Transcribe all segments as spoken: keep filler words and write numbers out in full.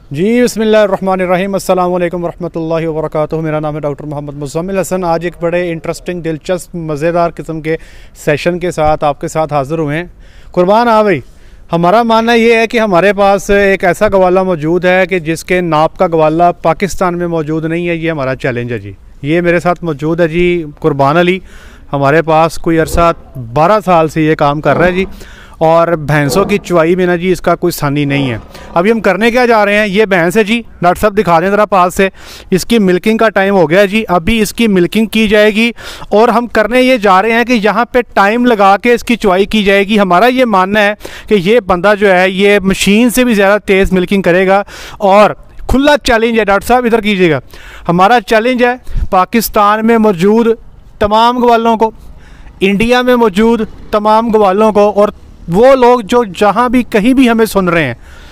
जी बिस्मिल्लाहिर्रहमानिर्रहीम अस्सलाम वालेकुम रहमतुल्लाहि व बरकातुहू। मेरा नाम है डॉक्टर मोहम्मद मुज़म्मिल हसन। आज एक बड़े इंटरेस्टिंग, दिलचस्प, मज़ेदार किस्म के सेशन के साथ आपके साथ हाज़िर हुए हैं। कुर्बान आ भाई, हमारा मानना ये है कि हमारे पास एक ऐसा गवाला मौजूद है कि जिसके नाप का गवाला पाकिस्तान में मौजूद नहीं है। ये हमारा चैलेंज है जी। ये मेरे साथ मौजूद है जी कुर्बान अली। हमारे पास कोई अरसा बारह साल से ये काम कर रहा है जी, और भैंसों की चुवाई में ना जी इसका कोई सानी नहीं है। अभी हम करने क्या जा रहे हैं, ये भैंस है जी, डॉक्टर साहब दिखा दें ज़रा पास से। इसकी मिल्किंग का टाइम हो गया जी, अभी इसकी मिल्किंग की जाएगी और हम करने ये जा रहे हैं कि यहाँ पे टाइम लगा के इसकी चुवाई की जाएगी। हमारा ये मानना है कि ये बंदा जो है ये मशीन से भी ज़्यादा तेज़ मिल्किंग करेगा। और खुला चैलेंज है डॉक्टर साहब, इधर कीजिएगा। हमारा चैलेंज है पाकिस्तान में मौजूद तमाम गवालों को, इंडिया में मौजूद तमाम गवालों को, और वो लोग जो जहाँ भी कहीं भी हमें सुन रहे हैं,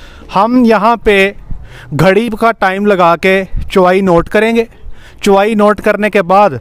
हम यहाँ पे घड़ी का टाइम लगा के चुवाई नोट करेंगे। चुवाई नोट करने के बाद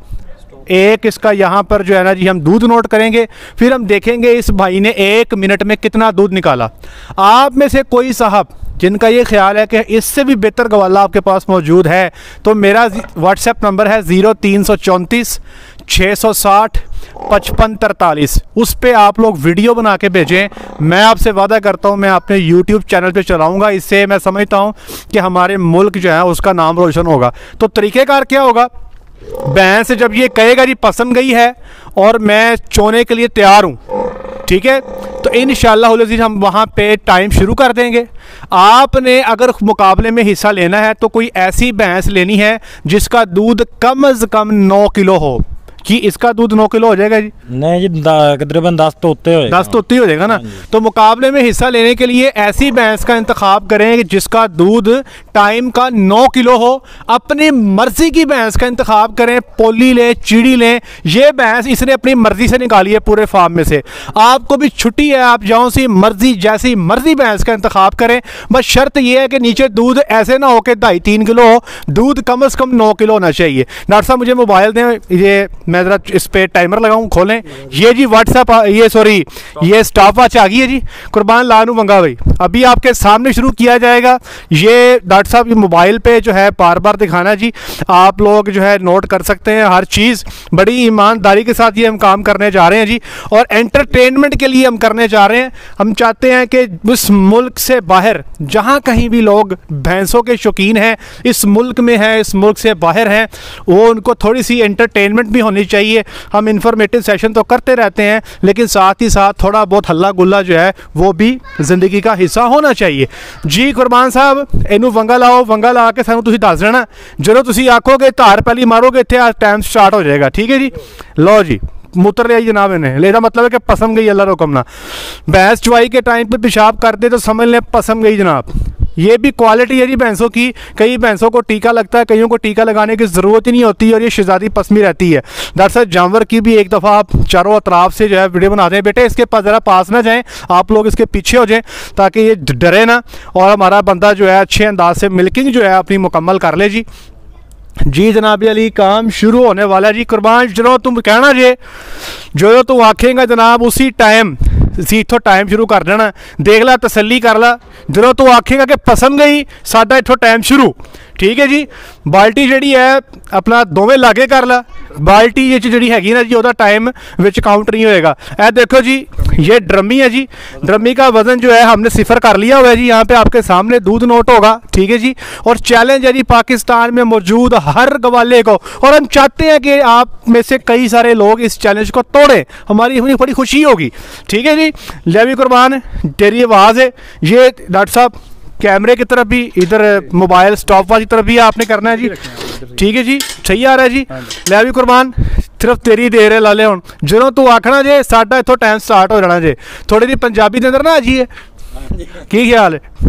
एक इसका यहाँ पर जो है ना जी हम दूध नोट करेंगे। फिर हम देखेंगे इस भाई ने एक मिनट में कितना दूध निकाला। आप में से कोई साहब जिनका ये ख्याल है कि इससे भी बेहतर गवाला आपके पास मौजूद है, तो मेरा व्हाट्सएप नंबर है ज़ीरो तीन सौ चौंतीस छः सौ साठ पचपन तरतालीस। उस पर आप लोग वीडियो बना के भेजें। मैं आपसे वादा करता हूँ मैं अपने यूट्यूब चैनल पे चलाऊँगा। इससे मैं समझता हूँ कि हमारे मुल्क जो है उसका नाम रोशन होगा। तो तरीक़ेकार क्या होगा, भैंस जब ये कहेगा जी पसंद गई है और मैं चोने के लिए तैयार हूँ, ठीक है, तो इंशाअल्लाह अज़ीज़ हम वहाँ पे टाइम शुरू कर देंगे। आपने अगर मुकाबले में हिस्सा लेना है तो कोई ऐसी भैंस लेनी है जिसका दूध कम अज़ कम नौ किलो हो। कि इसका दूध नौ किलो हो जाएगा जी? नहीं जी, तकरीबन दस तो उत्ते हो दस तो उत्ते हो जाएगा ना। तो मुकाबले में हिस्सा लेने के लिए ऐसी भैंस का इंतखाब करें कि जिसका दूध टाइम का नौ किलो हो। अपनी मर्जी की भैंस का इंतखाब करें, पोली लें, चीड़ी लें। ये भैंस इसने अपनी मर्जी से निकाली है पूरे फार्म में से। आपको भी छुट्टी है, आप जाओ सी मर्जी जैसी मर्जी भैंस का इंतखाब करें। बस शर्त यह है कि नीचे दूध ऐसे ना हो कि ढाई तीन किलो हो, दूध कम अज़ कम नौ किलो होना चाहिए। डॉक्टर साहब मुझे मोबाइल दें, ये मैं ज़रा इस पे टाइमर लगाऊं, खोलें। ये जी व्हाट्सएप, ये सॉरी ये स्टॉप वॉच आ गई है जी। कुर्बान लानू मंगा भाई, अभी आपके सामने शुरू किया जाएगा। ये डॉक्टर साहब की मोबाइल पे जो है बार बार दिखाना जी, आप लोग जो है नोट कर सकते हैं हर चीज़। बड़ी ईमानदारी के साथ ये हम काम करने जा रहे हैं जी, और एंटरटेनमेंट के लिए हम करने जा रहे हैं। हम चाहते हैं कि उस मुल्क से बाहर जहाँ कहीं भी लोग भैंसों के शौकीन हैं, इस मुल्क में हैं, इस मुल्क से बाहर हैं, वो उनको थोड़ी सी एंटरटेनमेंट भी होनी चाहिए। हम इंफॉर्मेटिव सेशन तो करते रहते हैं, लेकिन साथ ही साथ थोड़ा बहुत हल्ला गुल्ला जो है वो भी ज़िंदगी का हिस्सा होना चाहिए जी। कुर्बान साहब इनू वंगा लाओ, वंगा ला के सानू तुसीं दस देना। जो तुसीं आखोगे धार पहली मारोगे, इत्थे टाइम स्टार्ट हो जाएगा, ठीक है जी। लो जी मुतर लिया जनाब इन्हें, लेदा मतलब है कि पसम गई, अल्लाह रुकम ना। भैंस चुवाई के टाइम पे पेशाब कर दे तो समझ लें पसम गई जनाब। ये भी क्वालिटी है जी भैंसों की। कई भैंसों को टीका लगता है, कईयों को टीका लगाने की ज़रूरत ही नहीं होती, और ये शहज़ादी पसमी रहती है। दरअसल जानवर की भी एक दफ़ा आप चारों अतराफ से जो है वीडियो बना दें। बेटे इसके पास ज़रा पास ना जाएं, आप लोग इसके पीछे हो जाएं ताकि ये डरे ना, और हमारा बंदा जो है अच्छे अंदाज से मिल्किंग जो है अपनी मुकम्मल कर ले जी। जी जनाब अली, काम शुरू होने वाला है जी। कुर्बान जो तुम कहना जे, जो जो तू आखेगा जनाब उसी टाइम सी इथों टाइम शुरू कर देना। देख ला, तसल्ली कर ला, जो तू आखेगा कि पसंद गई साडा इथों टाइम शुरू, ठीक है जी। बाल्टी जी है अपना दोवें लागे कर ला। बाल्टी ये जी हैगी ना जी, वह टाइम विच काउंट नहीं होएगा। ए देखो जी, ये ड्रमी है जी। ड्रमी का वजन जो है हमने सिफर कर लिया हुआ है जी। यहाँ पे आपके सामने दूध नोट होगा, ठीक है जी। और चैलेंज है जी पाकिस्तान में मौजूद हर गवाले को, और हम चाहते हैं कि आप में से कई सारे लोग इस चैलेंज को तोड़ें। हमारी बड़ी खुशी होगी, ठीक है जी। ले भी कुर्बान, तेरी आवाज़ है। ये डॉक्टर साहब कैमरे की तरफ भी, इधर मोबाइल स्टॉप वॉच की तरफ भी आपने करना है जी, ठीक है जी। सही आ रहा है जी। ले भी कुर्बान, सिर्फ तेरी देर है लाले हुण। जो तू आखना जे साडा इथों टाइम स्टार्ट हो जाना जे। थोड़ी जी पंजाबी के अंदर ना आ जाइए, की ख्याल है?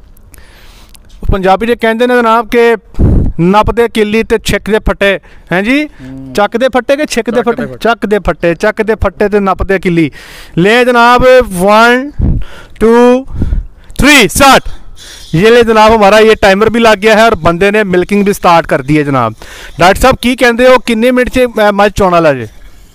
पंजाबी जो कहते हैं जनाब के नप दे किली ते छिक दे फट्टे, हैं जी। चक दे फट्टे के छिक दे फट्टे? चक दे फट्टे, चक दे फट्टे ते नप दे किली। ले जनाब, वन टू थ्री स्टार्ट। ये ले जनाब हमारा ये टाइमर भी लग गया है, और बंदे ने मिल्किंग भी स्टार्ट कर दी है जनाब। डॉक्टर साहब की कहते हो किन्ने मिनट से मज चोना ला जे?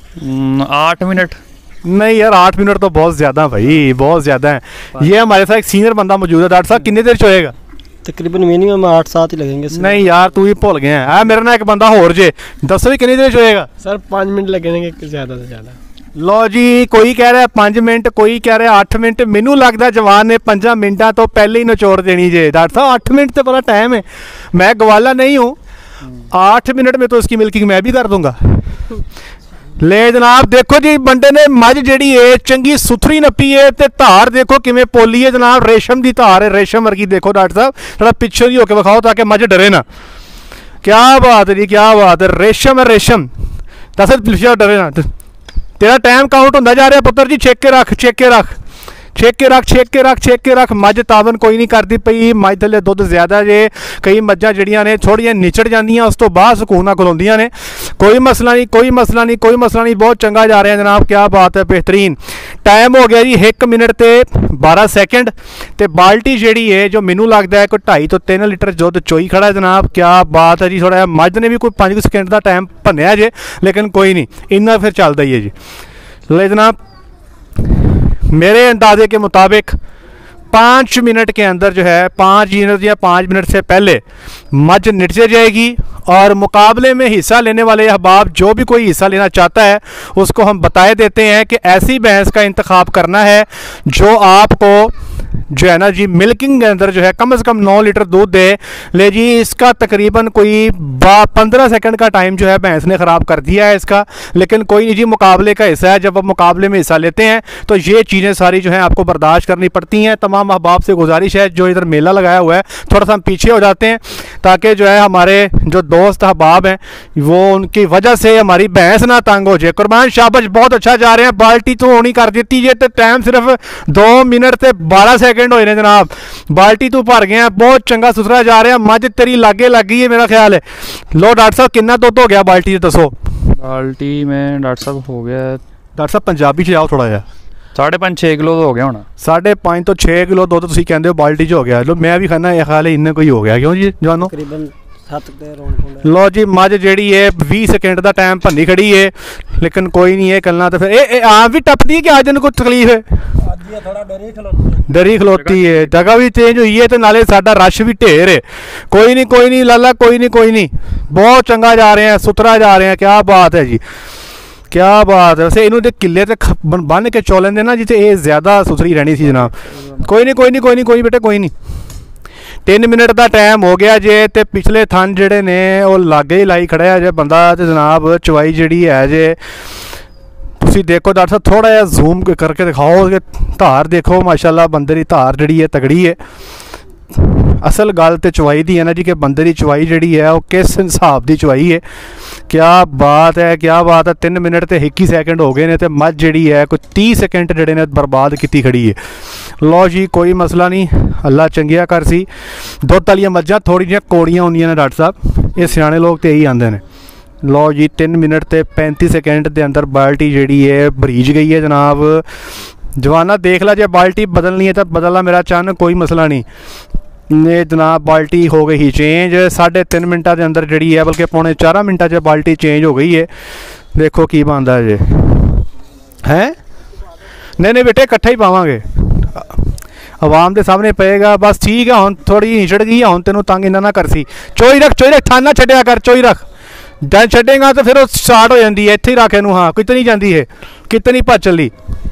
आठ मिनट नहीं यार, आठ मिनट तो बहुत ज़्यादा भाई, बहुत ज़्यादा है। ये हमारे साथ एक सीनियर बंदा मौजूद है। डॉक्टर साहब कितनी देर चोएगा? तकरीबन मिनिमम आठ सात ही लगेंगे सर। नहीं यार तू ही भुल गया है। मेरे ना एक बंदा होर जे दसो भी कितनी देर च होएगा सर पाँच मिनट लगेंगे ज़्यादा से ज़्यादा। लो जी कोई कह रहा है पाँच मिनट कोई कह रहा है अठ मिनट मैनू लगता जवान ने पाँच मिनटा तो पहले ही निचोड़ देनी जे। डॉक्टर साहब अठ मिनट तो बड़ा टाइम है, मैं गवाला नहीं हूँ, आठ मिनट में तो इसकी मिल्किंग मैं भी कर दूंगा। ले जनाब देखो जी बंदे ने मझ जी है चंगी सुथरी नप्पी है तो धार देखो किमें पोली है जनाब, रेशम की धार है, रेशम वर्गी। देखो डॉक्टर साहब थोड़ा पिछे ही होकर विखाओ ताकि मझ डरे ना। क्या बात है जी क्या बात है, रेशम है रेशम। दस पिछे डरे ना। तेरा टाइम काउंट होंदा जा रहा पुत्र जी, छेक के रख छेक के रख छेक के रख छेक के रख छेक के रख। मझ तावन कोई नहीं करती पई, मझ थले दुध ज़्यादा जे। कई मझां जड़ियां ने थोड़ियां निचड़ जांदियां उस तो बाद सुकून नाल खलोंदियां ने। कोई मसला नहीं कोई मसला नहीं कोई मसला नहीं, बहुत चंगा जा रहा है जनाब, क्या बात है बेहतरीन। टाइम हो गया जी एक मिनट ते बारह सैकेंड ते बाल्टी जी है जो मैनू लगता है कोई ढाई तो तीन लीटर दुध चोई खड़ा है जनाब। क्या बात है जी, थोड़ा मझ ने भी कोई पाँच सैकेंड का टाइम भन्निया जे, लेकिन कोई नहीं इन्ना फिर चलता ही है जी। ले जनाब मेरे अंदाजे के मुताबिक पाँच मिनट के अंदर जो है पाँच मिनट या पाँच मिनट से पहले मझ निचे जाएगी और मुकाबले में हिस्सा लेने वाले अहबाब जो भी कोई हिस्सा लेना चाहता है उसको हम बताए देते हैं कि ऐसी भैंस का इंतखाब करना है जो आपको जो है ना जी मिल्किंग के अंदर जो है कम से कम नौ लीटर दूध दे। ले जी इसका तकरीबन कोई पंद्रह सेकंड का टाइम जो है भैंस ने ख़राब कर दिया है इसका, लेकिन कोई नहीं जी मुकाबले का हिस्सा है। जब आप मुकाबले में हिस्सा लेते हैं तो ये चीज़ें सारी जो है आपको बर्दाश्त करनी पड़ती हैं। तमाम अहबाब से गुजारिश है जो इधर मेला लगाया हुआ है थोड़ा सा हम पीछे हो जाते हैं ताकि जो है हमारे जो दोस्त अहबाब हैं वो उनकी वजह से हमारी भैंस ना तंग हो जाए। कुर्बान शाबाश बहुत अच्छा जा रहे हैं, बाल्टी तो होनी कर देती है तो टाइम सिर्फ दो मिनट से बारह सेकंड होए ने जनाब। बाल्टी तू भर गया, बहुत चंगा सुथरा जा रहा है। मझ तेरी लागे लग गई है मेरा ख्याल है। लो डॉक्टर साहब कितना दुध हो गया बाल्टी दसो। बाल्टी में डॉक्टर साहब हो गया डॉक्टर साहब पंजाबी च जाओ थोड़ा जा। साढ़े पाँच छे किलो हो गया होना। साढ़े पाँच तो छे किलो दुध तुसीं कहंदे हो बाल्टी च हो गया। लो मैं भी कहना ये ख्याल है इन्ने कोई हो गया क्यों जी जवानो। तकरीबन सत्त लो जी मझ जी है बीस सेकेंड का टाइम भन्नी खड़ी है, लेकिन कोई नहीं है कलना तो फिर ए आप भी टपदी कि आज कोई तकलीफ है। डरी खलोती है, जगह भी चेंज हुई है तो नाले साडा रश भी ढेर है। कोई नहीं कोई नहीं लाला कोई नहीं कोई नहीं, बहुत चंगा जा रहे हैं सुथरा जा रहे हैं। क्या बात है जी क्या बात है। वैसे इन्होंने किले ते बन के चौ लेंदे ना जिते ये ज़्यादा सुथरी रहनी सी जनाब। कोई नहीं कोई नहीं कोई नहीं कोई बेटे कोई नहीं। तीन मिनट का टाइम हो गया जे ते पिछले थन जेडे ने वो लागे ही लाई खड़ा है जे बंदा ते जनाब चवाई जी है जे तुसी देखो डॉक्टर साहब थोड़ा जहा जूम करके दिखाओ कि धार देखो माशाल्लाह बंदे की धार जी है तगड़ी है। असल गल तो चवाई दी है ना जी कि बंदे की चवाई जी है वो किस हिसाब की चवाई है। क्या बात है क्या बात है। तीन मिनट तो एक ही सैकेंड हो गए ने तो मझ जी है कोई तीस सेकेंड जड़े ने बर्बाद की खड़ी है। लो जी कोई मसला नहीं, अल्लाह चंगिया कर सी। दुध वाली मझां थोड़ी जी कौड़ियाँ होंदियां ने डॉक्टर साहब, ये सियाने लोग तो यही आते हैं। लो जी तीन मिनट तो पैंती सेकेंड के अंदर बाल्टी जी है भरीज गई है जनाब। जवाना देख ला जे बाल्टी बदलनी है तो बदलना मेरा चन्न कोई मसला नहीं। ने जनाब बाल्टी हो गई चेंज साढ़े तीन मिनटा के अंदर जी है, बल्कि पौने चार मिनटा च बाल्टी चेंज हो गई है। देखो की बनता जे है। नहीं नहीं बेटे इकट्ठा ही पावांगे, आवाम के सामने पेगा बस ठीक है। हम थोड़ी हिचड़ गई हम तेन तंग इन्ना ना कर सी। चोई रख चोई रख ठाना छड्या कर चोई रख जब छड्डेगा तो फिर स्टार्ट हो जाती है। इत्थे ही रख इनू हाँ कितनी जाती है कितनी भज चली।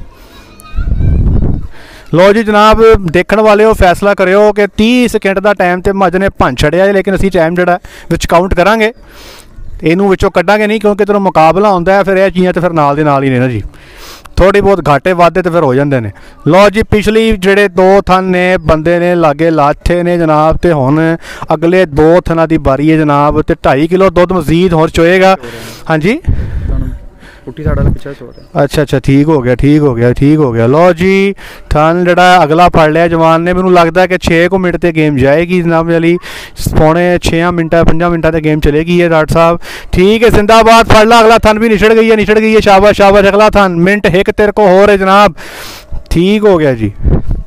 लो जी जनाब देखने वाले हो फैसला करो कि तीस सेकेंड का टाइम तो मझ ने भन छड़िया, लेकिन असी टाइम जोड़ा विच काउंट करांगे इनू विचों कड्डांगे नहीं क्योंकि तेनों मुकाबला होंदा है। फिर यह चीज़ां तो फिर नाल दे नाल ही ने ना जी, थोड़ी बहुत घाटे वाधे तो फिर हो जाते हैं। लो जी पिछली जेडे दो थन ने बंदे ने लागे लाथे ने जनाब तो हुण अगले दो थना की बारी है जनाब। तो ढाई किलो दुध मजीद होर चोएगा। हाँ जी अच्छा अच्छा ठीक हो गया ठीक हो गया ठीक हो गया। लो जी थन जड़ा अगला फड़ लिया जवान ने। मैनू लगता है कि छे को मिनट तक गेम जाएगी जनाब वाली, पौने छे मिनटा पंजा मिनटा तक गेम चलेगी है डॉक्टर साहब। ठीक है जिंदाबाद फड़ ला। अगला थन भी निछड़ गई है निछड़ गई है शाबाश शाबाश। अगला थन मिनट एक तेरे को हो रहे जनाब। ठीक हो गया जी।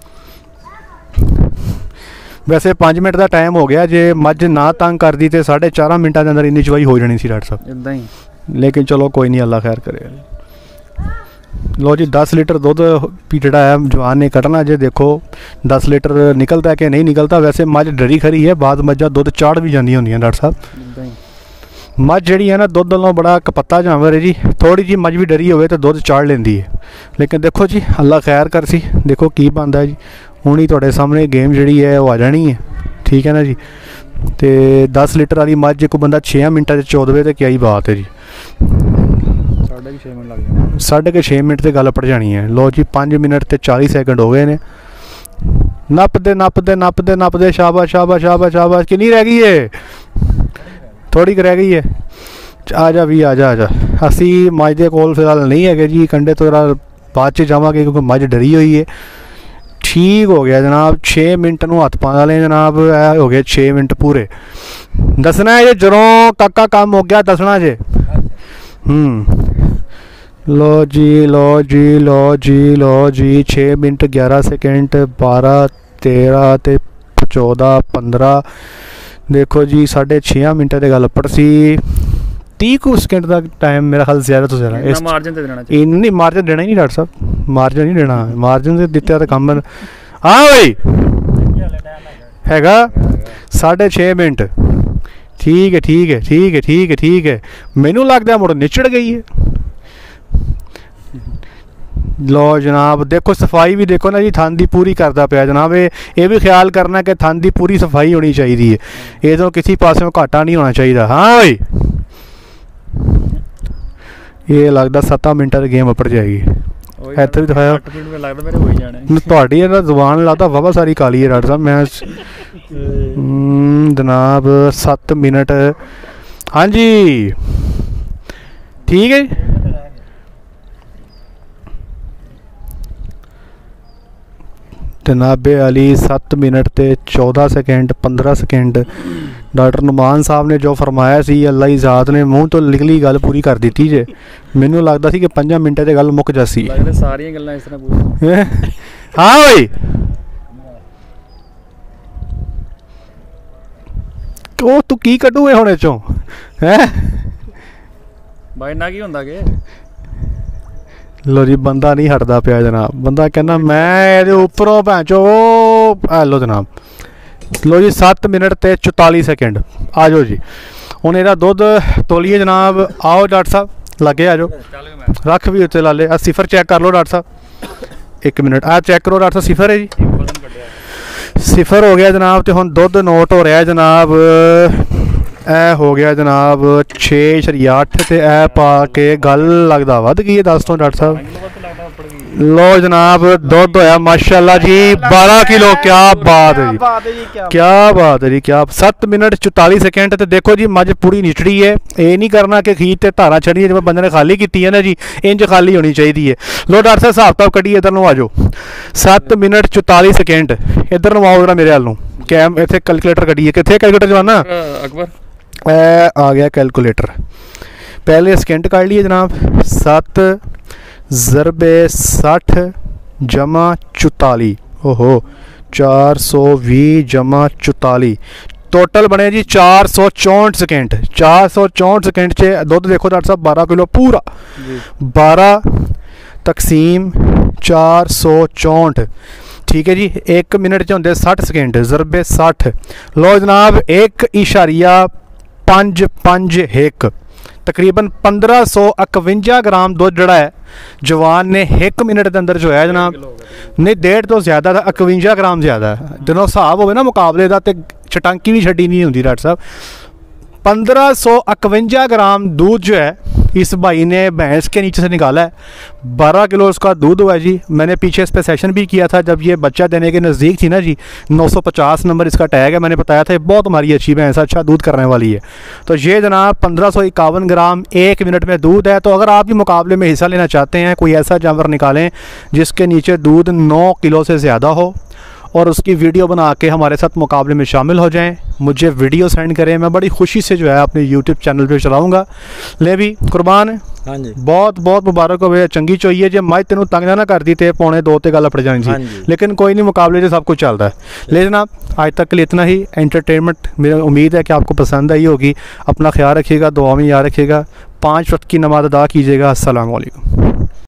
वैसे पाँच मिनट का टाइम हो गया जे मझ ना तंग कर दी तो साढ़े चार मिनटा के अंदर इन्नी चवाई हो जानी सी डॉक्टर साहब। इदा ही, लेकिन चलो कोई नहीं अल्लाह खैर करे। लो जी दस लीटर दुध भी जड़ा है जवान ने कटना जे देखो दस लीटर निकलता है कि नहीं निकलता। वैसे मझ डरी खरी है, बाद मझा दुध चाड़ भी जांदियां होंदियां डॉक्टर साहब। मझ जी है ना दुध नालों बड़ा कपत्ता जानवर है जी, थोड़ी जी मझ भी डरी होवे तो दुध चाड़ लेंदी है। लेकिन देखो जी अल्लाह खैर कर सी, देखो की बनता है जी। हुण ही तुहाडे सामने गेम जी है वो आ जानी है, ठीक है ना जी। तो दस लीटर वाली मझ को बंदा छे मिनटा चौदवे तो क्या ही बात है जी। साढ़े के छे मिनट लग जाने, साढ़े के छे मिनट से गल पड़ जानी है। लो जी पाँच मिनट तो चालीस सैकंड हो गए ने। नपदे नपदे नपदे नपदे शाबाश शाबाश शाबाश शाबाश। कितनी रह गई है? थोड़ी रह गई है। आ जा भी आ जा आ जा। असी मझ के कोल फिलहाल नहीं है जी, कंडे तो बाद च जावांगे क्योंकि मझ डरी हुई है। ठीक हो गया जनाब, छे मिनट नूं हत्थ पा लें जनाब, ए हो गए छे मिनट पूरे। दसना है जे जदों काका काम हो गया दसना जे। हम्म लो जी लो जी लो जी लो जी छे मिनट ग्यारह सेकेंड बारह तेरह ते चौदह पंद्रह। देखो जी साढ़े छे मिनट की गल पड़ सी। तीह कुछ सेकेंड का टाइम मेरा ख्याल ज़्यादा तो ज़्यादा इस मार्जिन ते देना चाहिए। नहीं मार्जिन देना ही नहीं डॉक्टर साहब, मार्जिन नहीं देना। मार्जिन से दिता तो कम। हाँ भाई हैगा साढ़े छे मिनट। ठीक है ठीक है ठीक है ठीक है ठीक है। मैनू लगता मुड़ निचड़ गई है। लो जनाब देखो सफाई भी देखो ना जी, थन दी पूरी करता पाया जनाब। ये भी ख्याल करना कि थन दी पूरी सफाई होनी चाहिए है, ये तो किसी पासों घाटा नहीं होना चाहिए। हाँ भाई ये लगता सत्त मिनट की गेम अपड़ जाएगी। इत्थे भी दिखाया थोड़ी जबान लगता वाहवा सारी काली है डॉक्टर साहब। मैं जनाब सत्त मिनट। हाँ जी ठीक है। जनाबे अली सत्त मिनट ते चौदह सेकेंड पंद्रह सेकेंड। डॉक्टर नुमान साहब ने जो फरमाया सी अल्लाह की ज़ात ने मूँह तो निकली गल पूरी कर दी जे। मैनू लगता सी कि पंजा मिनट से गल मुक जासी। सारियां गल्लां इस तरह पूरी। हाँ भाई ओ तू की कड्डू हुणे चों है भाई ना की हुंदा के। लो जी बंदा नहीं हटता पाया जनाब, बंदा कहना मैं ये उपरों भैंचो ओ लो जनाब। लो जी सत्त मिनट ते चौताली सेकेंड। आ जाओ जी हुण इहदा दुध तोलिए जनाब। आओ डॉक्टर साहब लगे आ जाओ, रख भी उत्ते ला ले। आ सिफर चेक कर लो डॉक्टर साहब, एक मिनट आ चेक करो डॉक्टर साहब। सिफर है जी, सिफर हो गया जनाब। तो हुण दुध नोट हो रहा है जनाब, ए हो गया जनाब छे छरिया अठ। तो ए पा के गल लगता वध गई है दस तो डॉक्टर साहब। लो जनाब दुध होया माशाल्लाह जी बारह किलो। क्या बात है जी, क्या बात है जी क्या। सत्त मिनट चौताली सेकेंड। तो देखो जी मझ पूरी निचड़ी है। ये नहीं करना कि खींच ते धारा छड़ी है, जिवें बंदे ने खाली की है ना जी, इंज खाली होनी चाहिए है। लो डॉक्टर साहब हिसाब किताब कड्ढिए, इधर आ जाओ। सत्त मिनट चौताली सेकेंड। इधर आओ जरा मेरे हाल कैम इतने कैलकुलेटर कड्ढिए। कितने कैलकुलेटर जवाना अकबर ए आ गया कैलकुलेटर। पहले सेकेंड काट लिए जनाब। सत्त ज़रबे सठ जमा चौताली। ओहो चार सौ भी जमा चौताली। टोटल बने जी चार सौ चौंठ सेकेंड। चार सौ चौंठ सेकेंड च दुध देखो डॉक्टर साहब बारह किलो पूरा। बारह तकसीम चार सौ चौंठ। ठीक है जी एक मिनट च होंगे सठ सेकेंड। ज़रबे सठ। लो जनाब एक इशारिया पंज पंज एक तकरीबन पंद्रह सौ इकवंजा ग्राम दुध जड़ा है जवान ने एक मिनट के अंदर जो है जनाब। नहीं डेढ़ तो ज़्यादा था, इकवंजा ग्राम ज़्यादा है। दोनों हिसाब हो ना मुकाबले का तो चटांकी भी छड़ी नहीं होंगी डॉक्टर साहब। पंद्रह सौ इकवंजा ग्राम दूध जो है इस भाई ने भैंस के नीचे से निकाला है। बारह किलो उसका दूध हुआ जी। मैंने पीछे इस पर सेशन भी किया था जब ये बच्चा देने के नज़दीक थी ना जी। नौ सौ पचास नंबर इसका टैग है। मैंने बताया था बहुत हमारी अच्छी भैंस अच्छा दूध करने वाली है। तो ये जनाब पंद्रह सौ इक्यावन ग्राम एक मिनट में दूध है। तो अगर आप भी मुकाबले में हिस्सा लेना चाहते हैं, कोई ऐसा जानवर निकालें जिसके नीचे दूध नौ किलो से ज़्यादा हो और उसकी वीडियो बना के हमारे साथ मुकाबले में शामिल हो जाएं, मुझे वीडियो सेंड करें। मैं बड़ी खुशी से जो है अपने यूट्यूब चैनल पे चलाऊँगा। ले भी कुर्बान है। हाँ जी बहुत बहुत मुबारक हो। चंगी चोई जे मैं तेन तंग ना करती तो पौने दो ते गल अपड़ जानी थी। हाँ लेकिन कोई नहीं मुकाबले से सब कुछ चलता है। ले जनाब आज तक के लिए इतना ही एंटरटेनमेंट। मेरी उम्मीद है कि आपको पसंद आई होगी। अपना ख्याल रखिएगा, दुआ में याद रखिएगा। पाँच वक्त की नमाज अदा कीजिएगा। अस्सलाम वालेकुम।